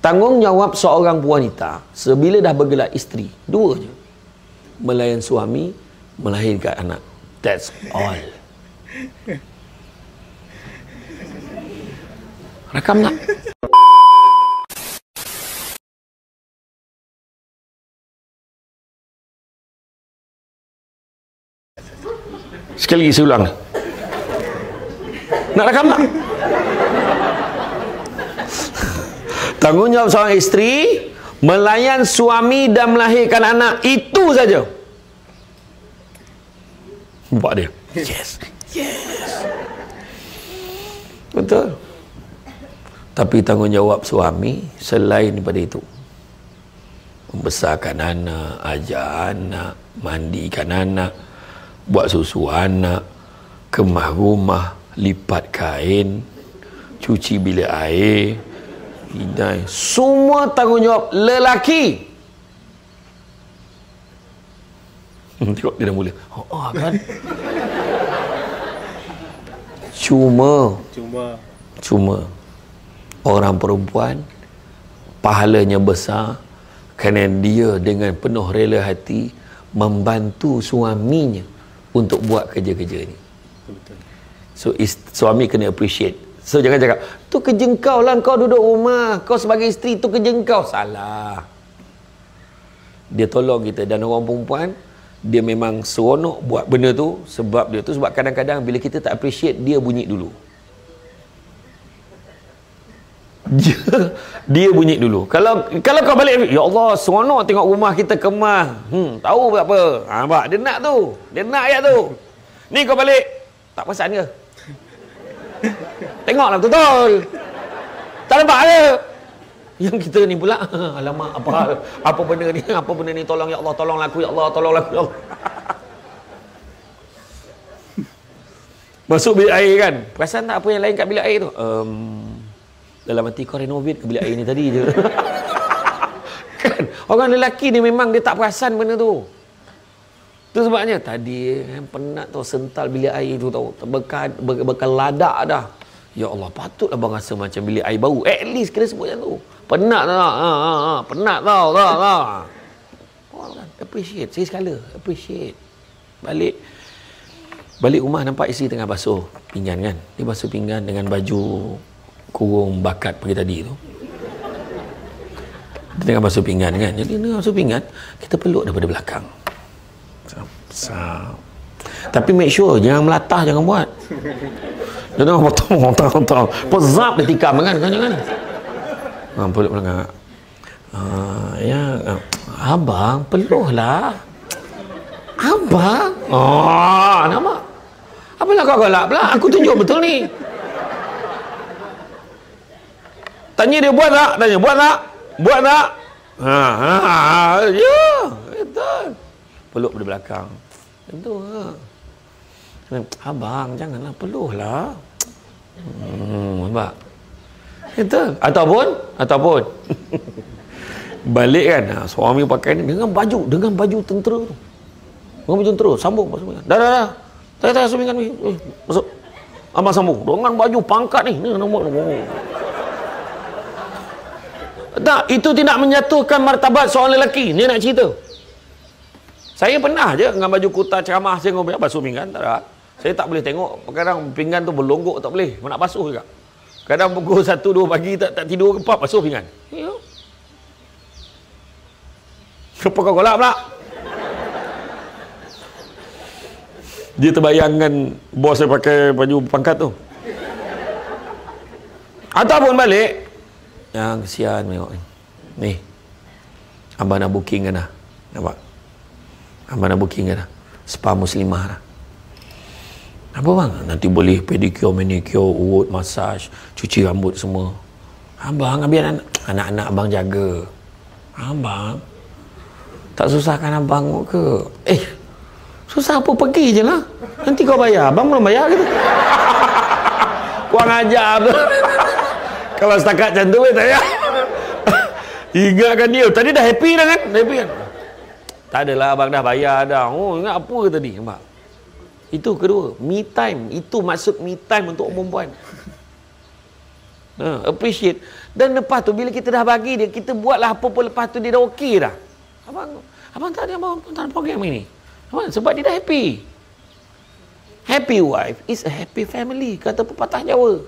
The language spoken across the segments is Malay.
Tanggungjawab seorang wanita sebila dah bergelar isteri, dua je. Melayan suami, melahirkan anak. That's all. Rakam tak? Sekali lagi saya ulang. Nak rakam tak? Tanggungjawab seorang isteri melayan suami dan melahirkan anak, itu saja. Buat dia. Yes. Yes. Betul. Tapi tanggungjawab suami selain daripada itu. Membesarkan anak, ajar anak, mandikan anak, buat susu anak, kemah rumah, lipat kain, cuci bilik air, hidai, semua tanggungjawab lelaki. Tengok dia dah mula. Oh kan. Cuma orang perempuan pahalanya besar kerana dia dengan penuh rela hati membantu suaminya untuk buat kerja-kerja ni. Betul. So suami kena appreciate. So jangan cakap, tu kerja kau lah, kau duduk rumah, kau sebagai isteri, tu kerja kau. Salah. Dia tolong kita. Dan orang perempuan, dia memang seronok buat benda tu. Sebab dia tu, sebab kadang-kadang bila kita tak appreciate, dia bunyi dulu. Dia bunyi dulu. Kalau kau balik, ya Allah, seronok tengok rumah kita kemah. Tahu apa? Nampak? Dia nak tu. Dia nak ayat tu. Ni kau balik, tak perasan ke? Tengoklah betul. Tak nampak ke? Yang kita ni pula, alamak, apa benda ni? Apa benda ni? Tolong ya Allah, tolong aku ya Allah, tolong aku ya Allah. Masuk bilik air kan? Perasan tak apa yang lain kat bilik air tu? Dalam hati kau renovate ke bilik air ni tadi je. Kan? Orang lelaki ni memang dia tak perasan benda tu. Tu sebabnya tadi penat tu sental bilik air tu tahu. Bekal ladak dah. Ya Allah, patutlah abang rasa macam bilik air baru. At least kena sebut macam tu. Penat tak? Penat tau. Appreciate. Saya sekala. Appreciate. Balik rumah nampak isteri tengah basuh pinggan kan. Dia basuh pinggan dengan baju kurung bakat pagi tadi tu. Dia tengah basuh pinggan kan. Jadi dia basuh pinggan, kita peluk daripada belakang. Tapi make sure jangan melatah, jangan buat. Dia tengah potong. Pozap dia tikam kan. Jangan. Peluk belakang. Abang peluhlah. Abang. Nampak? Apalah kau galak pula? Aku tunjuk betul ni. Tanya dia buat tak? Tanya buat tak? Buat tak? Ya, betul. Peluk dari belakang. Tentu abang janganlah peluhlah. Nampak? Betul. Ataupun balik kan, suami pakai ni dengan baju tentera tu. Dengan baju tentera, sambung masuk. Dah. Tak sumbingan ni. Masuk. Abang sambung dengan baju pangkat ni. Ni nombor. Tak, itu tidak menjatuhkan martabat seorang lelaki. Ni nak cerita. Saya pernah je dengan baju kuta ceramah saya ngomong basuh pinggan, tak ada. Saya tak boleh tengok. Kadang pinggan tu berlonggok tak boleh. Nak basuh juga. Kadang pukul 1-2 pagi tak tidur ke basuh pinggan. Ya. Apa kau golak pula? Dia terbayangkan bos saya pakai baju pangkat tu. Ataupun balik, yang kesian tengok ni. Abang nak booking kan dah. Nampak? Abang nak booking kan dah. Spa muslimah dah. Apa bang? Nanti boleh pedicure, manicure, urut, massage, cuci rambut semua. Abang, biar anak-anak abang jaga. Abang, tak susahkan abang ke? Susah apa, pergi je lah. Nanti kau bayar. Abang belum bayar gitu. Kurang ajar tu. Kalau setakat macam tu tak payah. Ingatkan dia. Tadi dah happy dah kan? Tak adalah, abang dah bayar dah. Ingat apa ke tadi? Nampak? Itu kedua. Me time. Itu maksud me time untuk perempuan. Appreciate. Dan lepas tu bila kita dah bagi dia, kita buatlah apa pun lepas tu dia dah okey dah. Abang tak ada program ini. Abang, sebab dia dah happy. Happy wife is a happy family, kata pepatah Jawa.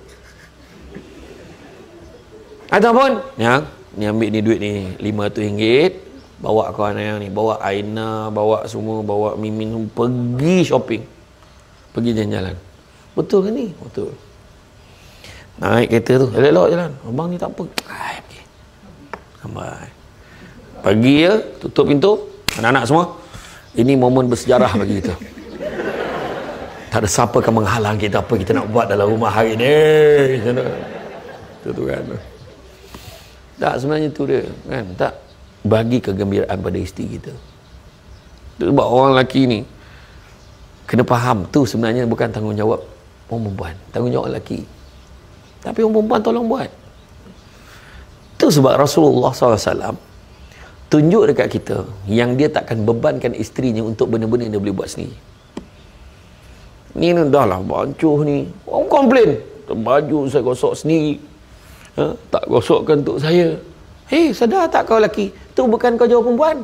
Ataupun yang ni ambil ni duit ni RM500, bawa kawan yang ni, bawa Aina, bawa semua, bawa Mimin pergi shopping, pergi jalan-jalan. Betul ke ni? Betul. Naik kereta tu, elok-elok jalan. Abang ni tak apa. Pergi. Sampai. Pagi ya, tutup pintu. Anak-anak semua. Ini momen bersejarah bagi kita. Tak ada siapa akan menghalang kita apa kita nak buat dalam rumah hari ni. Itu tu kan. Tak, sebenarnya tu dia. Kan? Tak bagi kegembiraan pada isteri kita. Sebab orang lelaki ni kena faham tu sebenarnya bukan tanggungjawab orang perempuan, tanggungjawab lelaki. Tapi orang perempuan tolong buat. Tu sebab Rasulullah SAW tunjuk dekat kita yang dia takkan bebankan isterinya untuk benda-benda yang dia boleh buat sendiri. Ni dah lah bancuh ni, orang komplain, baju saya gosok sendiri, tak gosokkan untuk saya. Hei, sedar tak kau lelaki, tu bukan kau jawab perempuan.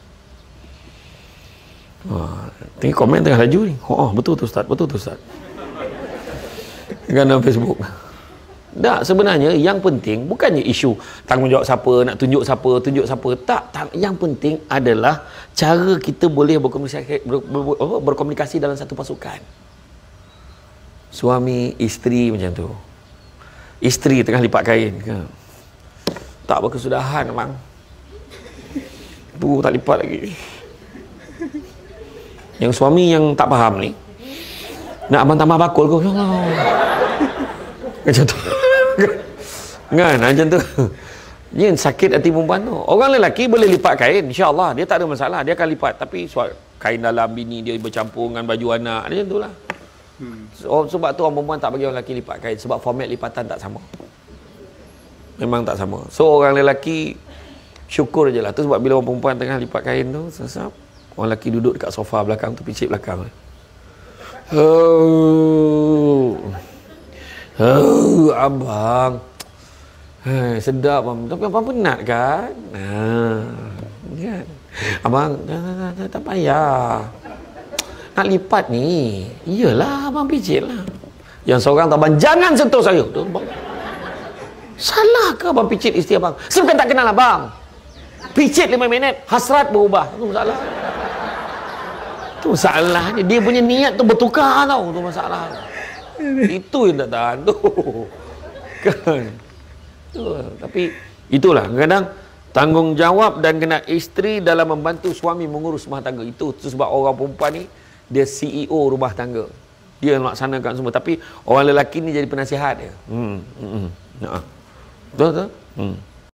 Tengok komen tengah laju ni. Betul tu Ustaz, betul tu Ustaz. Kan dalam Facebook. Tak, sebenarnya yang penting bukannya isu tanggungjawab siapa, nak tunjuk siapa. Tak, yang penting adalah cara kita boleh berkomunikasi dalam satu pasukan. Suami, isteri macam tu. Isteri tengah lipat kain ke? Tak berkesudahan abang. Tu tak lipat lagi. Yang suami yang tak faham ni, nak abang tambah bakul ke? Macam tu. Kan, macam tu. Dia sakit hati perempuan tu. Orang lelaki boleh lipat kain, insya-Allah dia tak ada masalah, dia akan lipat. Tapi kain dalam bini dia bercampur dengan baju anak, macam tu lah. Sebab tu orang perempuan tak bagi orang lelaki lipat kain, sebab format lipatan tak sama. Memang tak sama. So orang lelaki syukur je lah. Tu sebab bila orang perempuan tengah lipat kain tu, sesap, orang lelaki duduk dekat sofa belakang tu, picit belakang. Abang, sedap abang. Tapi abang penat kan? Kan? Abang, tak payah. Nak lipat ni, iyalah abang pijit lah. Yang seorang tu, abang jangan sentuh saya. Salah ke abang pijit isteri abang? Saya bukan tak kenal abang. Pijit 5 minit, hasrat berubah. Itu masalah. Itu masalah. Dia punya niat tu bertukar tau. Itu masalah. Itu yang tak tahan tu. Kan? Tapi itulah kadang tanggungjawab dan kena isteri dalam membantu suami mengurus rumah tangga. Itu sebab orang perempuan ni dia CEO rumah tangga, dia melaksanakan semua, tapi orang lelaki ni jadi penasihat dia. Betul.